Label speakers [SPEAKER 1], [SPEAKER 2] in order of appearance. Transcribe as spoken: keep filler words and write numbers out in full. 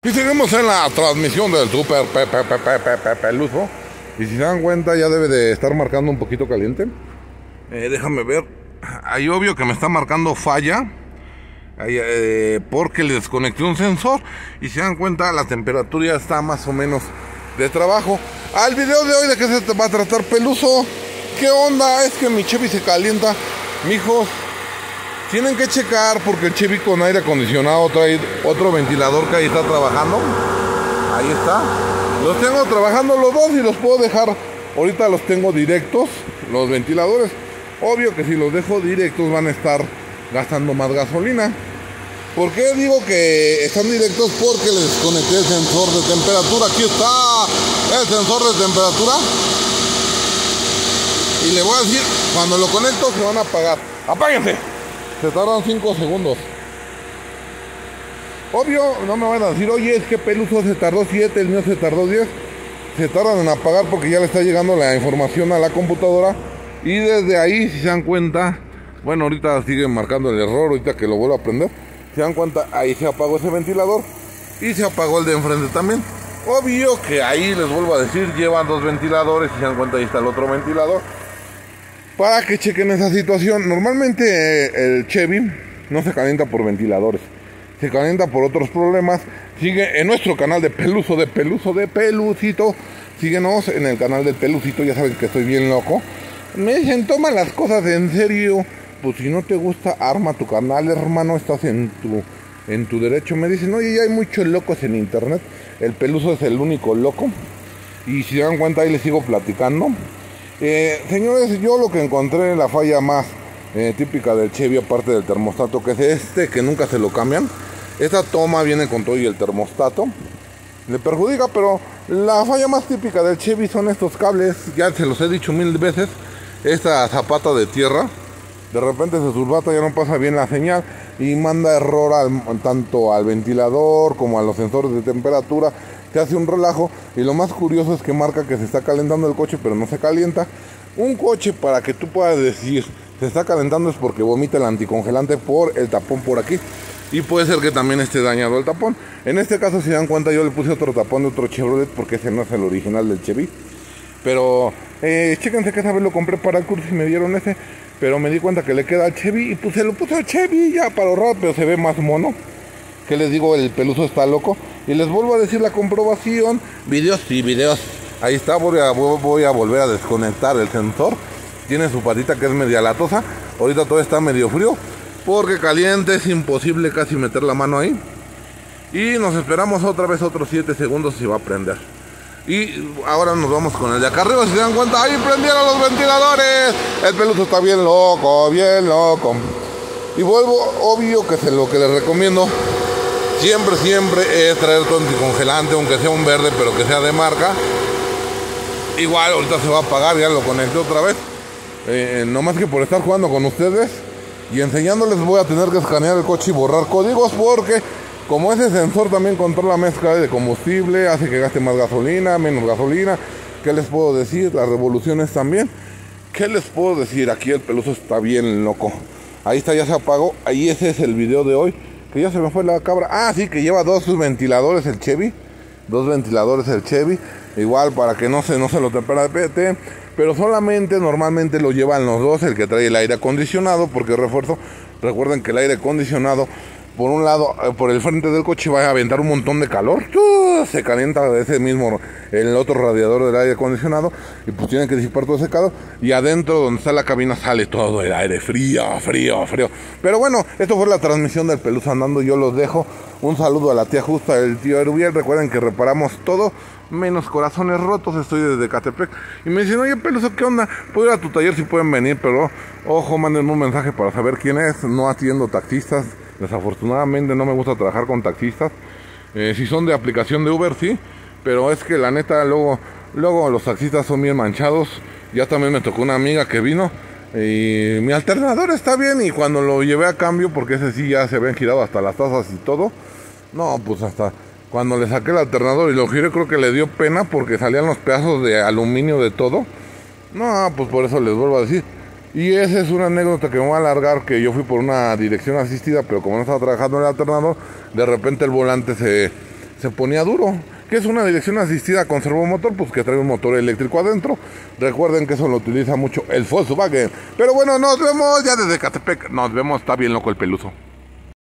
[SPEAKER 1] Y seguimos en la transmisión del Super pe, pe, pe, pe, pe, pe, Peluso. Y si se dan cuenta ya debe de estar marcando un poquito caliente. eh, Déjame ver. Ahí obvio que me está marcando falla. Ahí, eh, porque le desconecté un sensor. Y si se dan cuenta la temperatura ya está más o menos de trabajo. Al video de hoy, ¿de qué se va a tratar, Peluso? ¿Qué onda? Es que mi Chevy se calienta. Mijos, tienen que checar porque el Chevy con aire acondicionado trae otro ventilador que ahí está trabajando. Ahí está. Los tengo trabajando los dos y los puedo dejar. Ahorita los tengo directos, los ventiladores. Obvio que si los dejo directos van a estar gastando más gasolina. ¿Por qué digo que están directos? Porque les desconecté el sensor de temperatura. Aquí está el sensor de temperatura. Y le voy a decir, cuando lo conecto se van a apagar. ¡Apáguense! Se tardan cinco segundos. Obvio, no me van a decir, oye, es que Peluso se tardó siete, el mío se tardó diez. Se tardan en apagar porque ya le está llegando la información a la computadora. Y desde ahí, si se dan cuenta, bueno, ahorita siguen marcando el error, ahorita que lo vuelvo a prender. Si se dan cuenta, ahí se apagó ese ventilador. Y se apagó el de enfrente también. Obvio que ahí les vuelvo a decir, llevan dos ventiladores. Si se dan cuenta, ahí está el otro ventilador. Para que chequen esa situación. Normalmente eh, el Chevy no se calienta por ventiladores, se calienta por otros problemas. Sigue en nuestro canal de Peluso, de Peluso, de Pelucito. Síguenos en el canal del Pelucito, ya saben que estoy bien loco. Me dicen, toma las cosas en serio. Pues si no te gusta, arma tu canal, hermano, estás en tu, en tu derecho. Me dicen, oye, ya hay muchos locos en internet. El Peluso es el único loco. Y si se dan cuenta, ahí les sigo platicando. Eh, señores, yo lo que encontré, la falla más eh, típica del Chevy, aparte del termostato, que es este, que nunca se lo cambian. Esta toma viene con todo y el termostato. Le perjudica, pero la falla más típica del Chevy son estos cables. Ya se los he dicho mil veces. Esta zapata de tierra, de repente se surbata, ya no pasa bien la señal y manda error al, tanto al ventilador como a los sensores de temperatura. Se hace un relajo y lo más curioso es que marca que se está calentando el coche, pero no se calienta. Un coche, para que tú puedas decir se está calentando, es porque vomita el anticongelante por el tapón por aquí. Y puede ser que también esté dañado el tapón. En este caso, si se dan cuenta, yo le puse otro tapón de otro Chevrolet porque ese no es el original del Chevy. Pero eh, chéquense que esa vez lo compré para el curso y me dieron ese. Pero me di cuenta que le queda al Chevy y pues se lo puse al Chevy ya para ahorrar, pero se ve más mono. Que les digo, el Peluso está loco. Y les vuelvo a decir la comprobación. Videos y videos. Ahí está, voy a, voy a volver a desconectar el sensor. Tiene su patita que es media latosa. Ahorita todo está medio frío, porque caliente es imposible casi meter la mano ahí. Y nos esperamos otra vez otros siete segundos y va a prender. Y ahora nos vamos con el de acá arriba. Si se dan cuenta, ahí prendieron los ventiladores. El Peluso está bien loco, bien loco. Y vuelvo, obvio que es lo que les recomiendo. Siempre, siempre es traer tu anticongelante, aunque sea un verde, pero que sea de marca. Igual ahorita se va a apagar, ya lo conecté otra vez. Eh, no más que por estar jugando con ustedes y enseñándoles, voy a tener que escanear el coche y borrar códigos, porque como ese sensor también controla mezcla de combustible, hace que gaste más gasolina, menos gasolina. ¿Qué les puedo decir? Las revoluciones también. ¿Qué les puedo decir? Aquí el Peluso está bien loco. Ahí está, ya se apagó. Ahí ese es el video de hoy. Que ya se me fue la cabra. Ah, sí, que lleva dos ventiladores el Chevy. Dos ventiladores el Chevy. Igual para que no se, no se lo repete. Pero solamente, normalmente lo llevan los dos. El que trae el aire acondicionado. Porque refuerzo. Recuerden que el aire acondicionado, por un lado, por el frente del coche, va a aventar un montón de calor. ¡Uh! Se calienta ese mismo, el otro radiador del aire acondicionado. Y pues tienen que disipar todo ese calor. Y adentro, donde está la cabina, sale todo el aire frío, frío, frío. Pero bueno, esto fue la transmisión del Peluso andando. Yo los dejo. Un saludo a la tía Justa, el tío Erubiel. Recuerden que reparamos todo, menos corazones rotos. Estoy desde Catepec. Y me dicen, oye, Peluso, ¿qué onda? Puedo ir a tu taller si pueden venir, pero ojo, mándenme un mensaje para saber quién es. No atiendo taxistas. Desafortunadamente no me gusta trabajar con taxistas. Eh, si son de aplicación de Uber, sí. Pero es que la neta, luego, luego los taxistas son bien manchados. Ya también me tocó una amiga que vino. Y mi alternador está bien. Y cuando lo llevé a cambio, porque ese sí ya se habían girado hasta las tazas y todo. No, pues hasta cuando le saqué el alternador y lo giré, creo que le dio pena porque salían los pedazos de aluminio de todo. No, pues por eso les vuelvo a decir. Y esa es una anécdota que me voy a alargar, que yo fui por una dirección asistida, pero como no estaba trabajando en el alternador, de repente el volante se, se ponía duro. ¿Qué es una dirección asistida con servomotor? Pues que trae un motor eléctrico adentro. Recuerden que eso lo utiliza mucho el Volkswagen. Pero bueno, nos vemos ya desde Catepec. Nos vemos, está bien loco el Peluso.